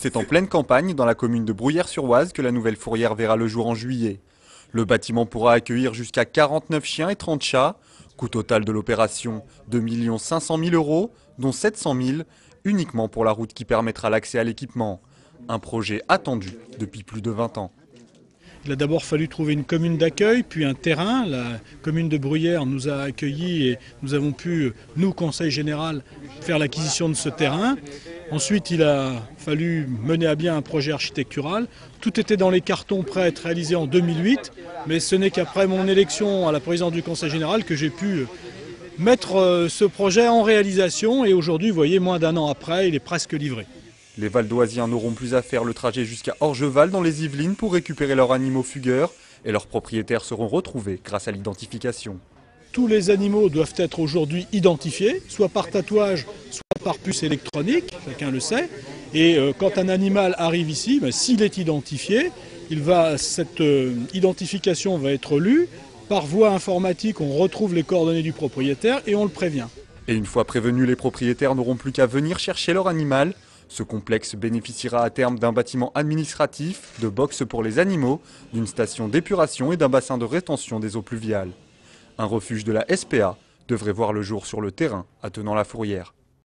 C'est en pleine campagne, dans la commune de Bruyères-sur-Oise, que la nouvelle fourrière verra le jour en juillet. Le bâtiment pourra accueillir jusqu'à 49 chiens et 30 chats. Coût total de l'opération, 2 500 000 €, dont 700 000 uniquement pour la route qui permettra l'accès à l'équipement. Un projet attendu depuis plus de 20 ans. Il a d'abord fallu trouver une commune d'accueil, puis un terrain. La commune de Bruyères nous a accueillis et nous avons pu, nous, Conseil général, faire l'acquisition de ce terrain. Ensuite, il a fallu mener à bien un projet architectural. Tout était dans les cartons prêts à être réalisé en 2008, mais ce n'est qu'après mon élection à la présidence du Conseil général que j'ai pu mettre ce projet en réalisation. Et aujourd'hui, vous voyez, moins d'un an après, il est presque livré. Les Valdoisiens n'auront plus à faire le trajet jusqu'à Orgeval dans les Yvelines pour récupérer leurs animaux fugueurs et leurs propriétaires seront retrouvés grâce à l'identification. Tous les animaux doivent être aujourd'hui identifiés, soit par tatouage, soit par puce électronique, chacun le sait. Et quand un animal arrive ici, s'il est identifié, cette identification va être lue. Par voie informatique, on retrouve les coordonnées du propriétaire et on le prévient. Et une fois prévenus, les propriétaires n'auront plus qu'à venir chercher leur animal. Ce complexe bénéficiera à terme d'un bâtiment administratif, de boxes pour les animaux, d'une station d'épuration et d'un bassin de rétention des eaux pluviales. Un refuge de la SPA devrait voir le jour sur le terrain attenant la fourrière.